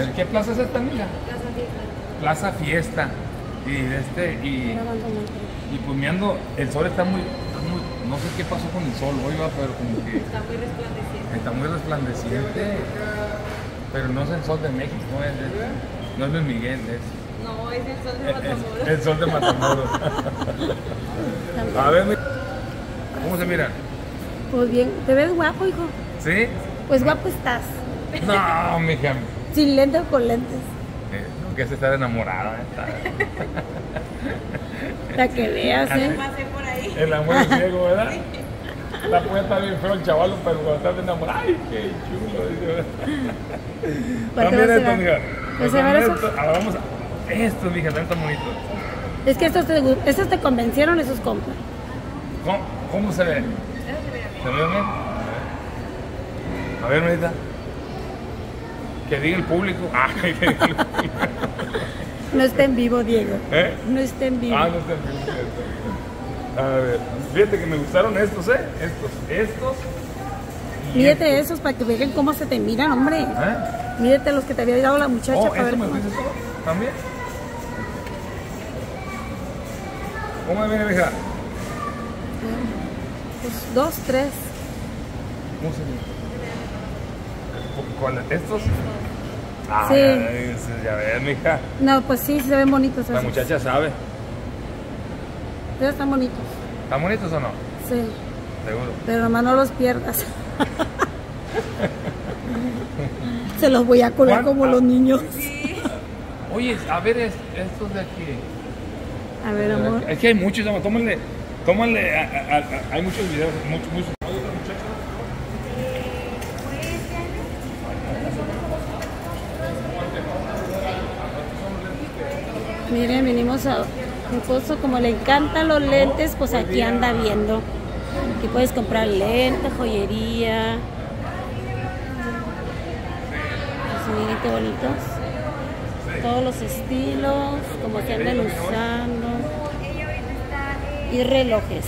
¿Qué plaza es esta, amiga? Plaza Fiesta. Y pues mirando, el sol está muy, no sé qué pasó con el sol hoy, va, pero como que está muy resplandeciente, pero no es el sol de México, no es Luis Miguel, No, es el sol de Matamoros. el sol de Matamoros. A ver, ¿cómo se mira? Pues bien, te ves guapo, hijo. ¿Sí? Pues guapo estás. No, mija. Sin lentes o con lentes. No, que se está enamorada. Para que veas, Pasé por ahí. El amor es ciego, ¿verdad? La puede estar bien feo el chavalo, pero cuando estás enamorado, ¡ay, qué chulo! También esto, mija. Pues a ver eso. Ahora vamos a... Estos, mija, están tan bonitos. Es que estos te convencieron, esos compras. ¿Cómo se ve? ¿Se ve bien? A ver, Medita. Que diga el público. Que diga el público. No está en vivo, Diego. ¿Eh? No está en vivo. No está en vivo. A ver, fíjate que me gustaron estos, Estos. Mídete esos para que vean cómo se te miran, hombre. Mídete los que te había dado la muchacha para ver ¿Esto me cómo. dices todo? ¿También? ¿Cómo me viene, mija? Pues 2, 3. ¿Cómo se llama? ¿Estos? Sí. Ya ves, mija. No, pues sí, se ven bonitos esos. La muchacha sabe. Pero están bonitos. ¿Están bonitos o no? Sí. Seguro. Pero nomás no los pierdas. Se los voy a colar como los niños. Oye, a ver, estos de aquí. A ver, amor. Es que hay muchos, amor. Tómale. Hay muchos videos, muchos. Miren, venimos a mi esposo, como le encantan los lentes, pues aquí anda viendo. Aquí puedes comprar lentes, joyería. Pues miren qué bonitos. Todos los estilos, como se andan usando. Y relojes.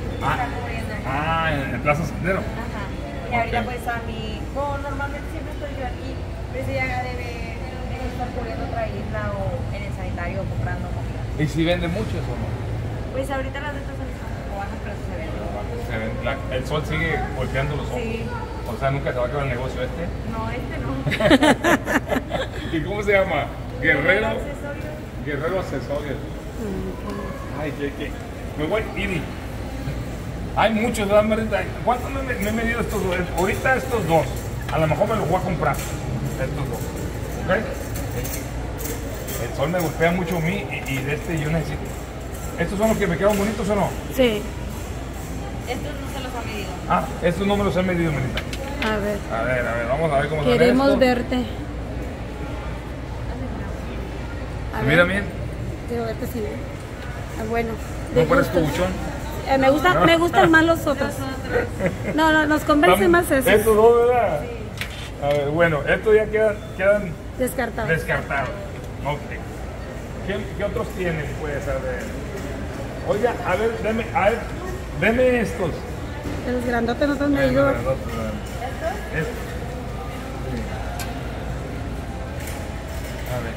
En Plaza Sendero. Ajá. Y ahorita pues a mí, normalmente siempre estoy yo aquí, pero ese ya debe estar cubriendo otra isla o en el sanitario comprando comida. ¿Y si vende mucho eso o no? Pues ahorita las ventas son un poco bajas, pero se venden. El sol sigue golpeando los ojos. Sí. O sea, nunca se va a acabar el negocio este. No, no. ¿Y cómo se llama? Guerrero Accesorios. Accesorios. Ay, qué. Me voy a ir. Hay muchos, ¿verdad, Marita? ¿Cuánto me he medido estos dos? Ahorita estos dos. A lo mejor me los voy a comprar. Estos dos. ¿Ok? El sol me golpea mucho a mí y de este yo necesito. ¿Estos son los que me quedan bonitos o no? Sí. Estos no se los ha medido. Estos no me los he medido, Marita. A ver. A ver, vamos a ver cómo se ve. Queremos verte. ¿Se mira bien? Quiero verte sin. Bueno. ¿No parezco buchón? Me gustan más los otros. No, nos convence más esos. Estos dos, ¿verdad? Sí. A ver, bueno, estos ya quedan Descartados. Ok. ¿Qué otros tienen? Puede ser de... Oiga, a ver, deme estos. De los grandotes no son medidos. Estos. A ver.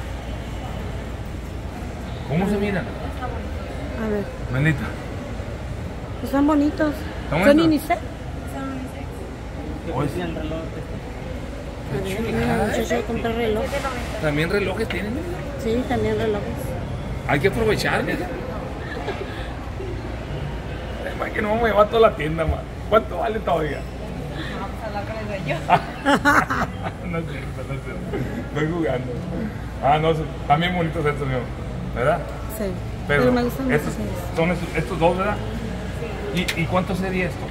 ¿Cómo se miran? A ver. Bendita. Pues son bonitos. ¿Son Son bonitos? unisex. Hoy el reloj. Mira, muchacho de comprar reloj. ¿También relojes tienen? Sí, también relojes. Hay que aprovechar, mira. Es que no vamos a llevar toda la tienda, man. ¿Cuánto vale todavía? Vamos a hablar con el dueño. No es cierto. Estoy jugando. No, también bonitos estos, mío. ¿Verdad? Sí. Pero me gustan mucho. son estos dos, ¿verdad? ¿Y cuánto sería esto?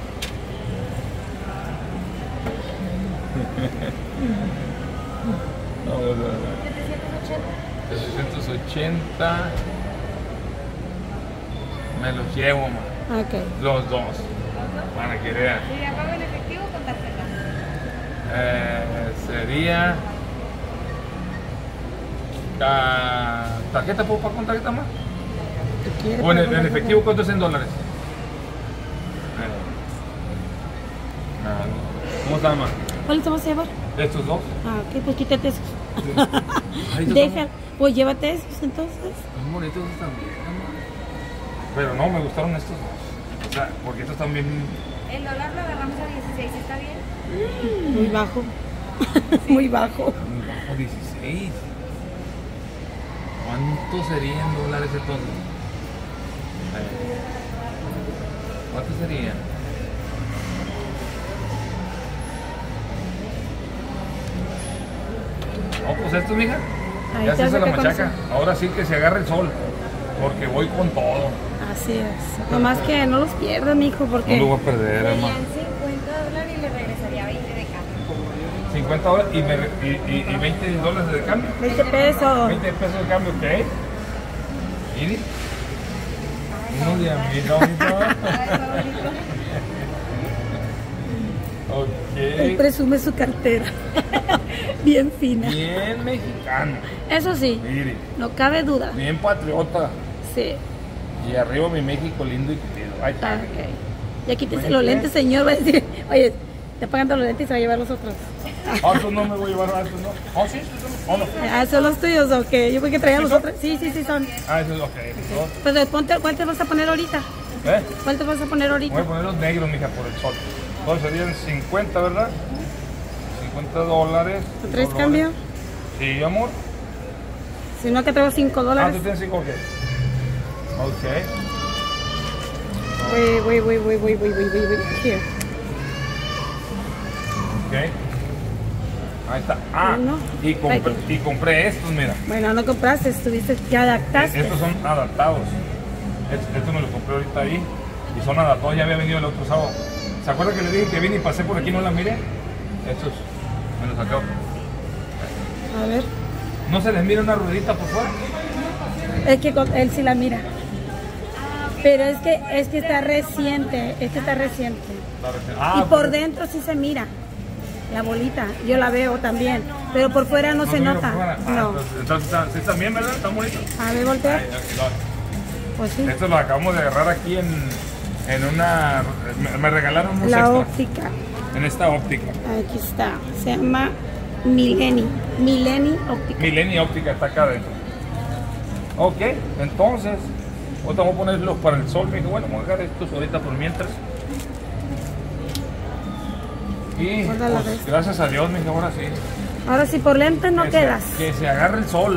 Vamos a ver. 780. Me los llevo, man. Ok. Los dos. Para que vean. ¿Sería pago en efectivo o con tarjeta? Sería. ¿Tarjeta? ¿Puedo pagar con tarjeta más? ¿O en efectivo cuánto es en dólares? ¿Cómo está, mamá? ¿Cuál te vas a llevar? Estos dos. Ah, ok, pues quítate esos. Ay, estos Deja, pues llévate esos entonces. son bonitos estos también, amor. Pero no, me gustaron estos dos. O sea, porque estos también. El dólar lo agarramos a 16, ¿está bien? Muy bajo. Muy bajo. Muy bajo, 16. ¿Cuánto sería en dólares entonces? A ver. ¿Cuánto sería? No, pues esto, mija. Ahí Ya te se hace hace la que machaca. conocer. Ahora sí que se agarre el sol. Porque voy con todo. Así es. Nomás que no los pierdas, mijo, No porque lo voy a perder, Serían hermano. $50 y le regresaría 20 de cambio. 50 dólares y 20 dólares de cambio. 20 pesos. 20 pesos de cambio, ¿qué? ¿Y? Uno de amigo. Ah, está bonito. él Ok. presume su cartera. Bien fina. Bien mexicano. Eso sí, Mire, no cabe duda. bien patriota. Sí. Y arriba mi México lindo y querido. Ahí está. Ah, ok. Ya quítese los lentes, señor. Va a decir, oye, está pagando los lentes y se va a llevar los otros. Ah, estos no me voy a llevar, estos no. Oh, sí, estos no. Oh, no. Ah, ¿son los tuyos o qué? Yo porque traía ¿Sí los son? otros. Sí, sí, sí son. Ah, esos, ok. Dos. Pues ponte, ¿cuál te vas a poner ahorita? ¿Eh? ¿Cuál te vas a poner Voy a ahorita? poner los negros, mija, por el sol. Entonces serían 50, ¿verdad? 50 dólares. ¿Traes colores. cambio? Sí, amor. Si no, que traigo $5. Ah, tú tienes 5, ok. Ok. Wait. Here. Ok. Ahí está. Ah, No. y compré estos, mira. Bueno, no compraste, estuviste, te adaptaste. Estos son adaptados. Estos me los compré ahorita ahí. Y son adaptados, ya había venido el otro sábado. ¿Se acuerda que le dije que vine y pasé por aquí y no la miré? Estos me los acabo. A ver, ¿No se les mira una ruedita por fuera? es que él sí la mira. Pero es que está reciente, este está reciente. Ah, Y por pues, dentro sí se mira la bolita, yo la veo también, pero por fuera no se mira nota. por fuera. Ah, No. entonces sí, también, ¿verdad? Están bonitos. A ver, voltea. Ay, Pues sí. estos los acabamos de agarrar aquí en una. Me regalaron unos La extra. óptica, En esta óptica. aquí está, se llama Mileni Óptica. Millennium Óptica está acá adentro. Ok, entonces, ahorita vamos a ponerlos para el sol. Me dije, bueno, vamos a dejar estos ahorita por mientras. Y Guarda la pues, vez. gracias a Dios, mija, ahora sí. Ahora sí, por lentes no Que quedas. que se agarre el sol.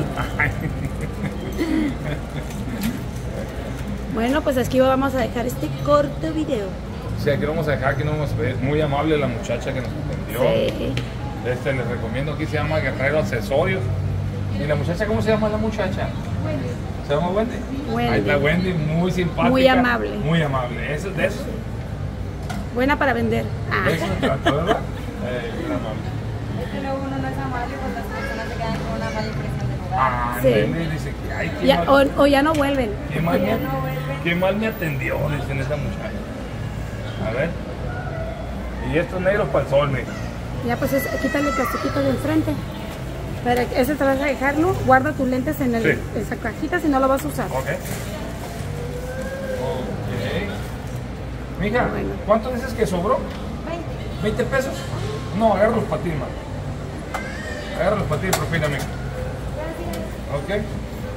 Bueno, pues aquí vamos a dejar este corto video. Sí, aquí lo vamos a dejar, aquí nos vamos a ver. Muy amable la muchacha que nos atendió. Sí. Les recomiendo, aquí se llama Guerrero Accesorios. ¿Y la muchacha cómo se llama la muchacha? Wendy. ¿Se llama Wendy? Wendy. Ahí está Wendy, muy simpática. Muy amable. Muy amable. Eso, de eso. Buena para vender. Ah. De eso se trata, ¿verdad? Muy amable. Es que luego uno no es amable cuando las personas se quedan con una mala impresión del lugar. Ah, Sí. Wendy dice que ay, qué Ya, mal, o ya no vuelven. qué mal Ya me, no vuelve. qué mal me atendió, dicen esa muchacha. A ver. Y estos negros para el sol, mira. Ya pues quítale el plastiquito de enfrente. Pero ese te vas a dejar, ¿no? Guarda tus lentes en Sí. esa cajita si no lo vas a usar. Ok. Ok. Mija, Bueno. ¿cuánto dices que sobró? 20. ¿20 pesos? No, agarra los patines, man. Agarra los patines, propina, mija. Ok. Ahí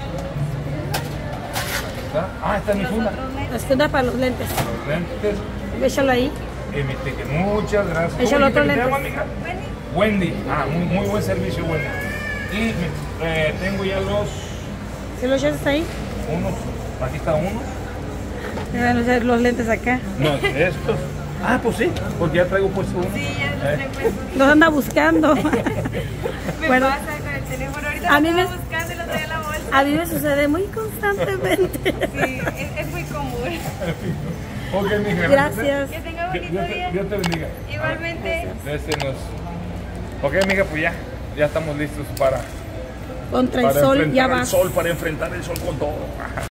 está. Ah, esta es mi funda. Las fundas para los lentes. Los lentes Échalo ahí. y mi ticket. Muchas gracias. Échale ¿Cómo otro dijiste que te lente. llamas, mija? Wendy. Wendy. Ah, muy buen servicio, Wendy. Y tengo ya ¿Sí los echas ahí? unos. Aquí está uno. Me van a usar los lentes acá. No, estos. Ah, pues sí, porque ya traigo puesto uno. Sí, ya te puesto. Los anda buscando. Me Bueno. pasa con el teléfono. Ahorita A mí lo me- estaba buscando y lo traía en la bolsa. A mí me sucede muy constantemente. Sí, es muy común. Ok, mija. Gracias. Que tenga bonito día. Dios te bendiga. Igualmente. Ok, mija, pues ya estamos listos para Contra el sol, enfrentar ya el vas. sol, para enfrentar el sol con todo.